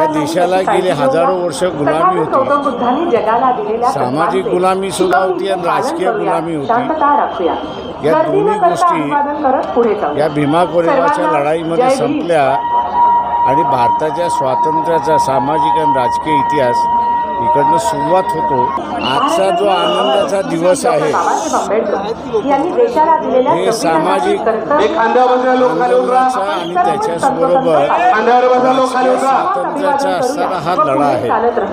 या देशाला गेले हजारो वर्ष गुलामी होती, सामाजिक गुलामी सुद्धा होती आणि राजकीय गुलामी होती। या दोन्ही गोष्टी या भीमा कोरेगावच्या लढाईमध्ये संपल्या आणि भारताच्या स्वातंत्र्याचा सामाजिक आणि राजकीय इतिहास इकडनं सुरुवात होतो। आजचा जो आनंदाचा दिवस आहे हे सामाजिक आंदोलनाचा आणि त्याच्याबरोबर स्वातंत्र्याचा असणारा हा लढा आहे।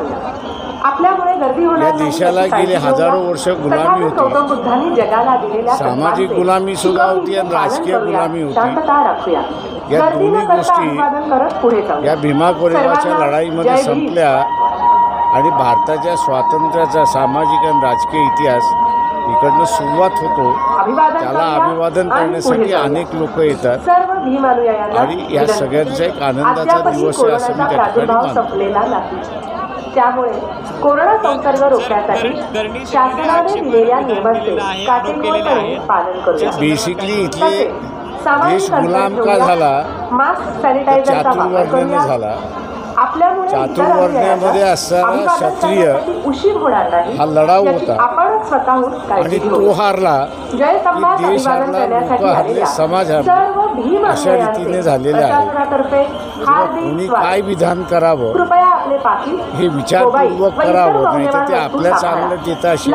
या देशाला गेले हजारो वर्ष गुलामी होती, सामाजिक गुलामी सुद्धा होती आणि राजकीय गुलामी होती। या दोन्ही गोष्टी या भीमा कोरेगावच्या लढाईमध्ये संपल्या आणि भारताच्या स्वातंत्र्याचा सामाजिक आणि राजकीय इतिहास इकडनं सुरुवात होतो। त्याला अभिवादन करण्यासाठी अनेक लोक येतात आणि या सगळ्यांचा एक आनंदाचा दिवस आहे असं मी त्या ठिकाणी मानतो। त्यामुळे कोरोना संसर्ग रोखण्यासाठी शासनाने दिलेल्या नियमांचे काटेकोरपणे पालन करूया। बेसिकली इथले देश गुलाम का झाला, मास्क सॅनिटायझरचा वापर करूया। झाला। आपल्यामुळे चातुर्वर्ण्यामध्ये असणारा क्षत्रिय उशीर होणार नाही हा लढाऊ होता आपण स्वतःहून आणि तो हारला, देश हारला, लोक हारले, समाज हारला, अशा रीतीने झालेले आहे। कोणी काय विधान करावं कृपया आपले पाकीट हे विचारपूर्वक करावं, नाही तर ते आपल्या चांगलं देतं अशी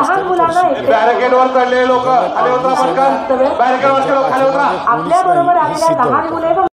आपल्या बरोबर आलेल्या लहान मुले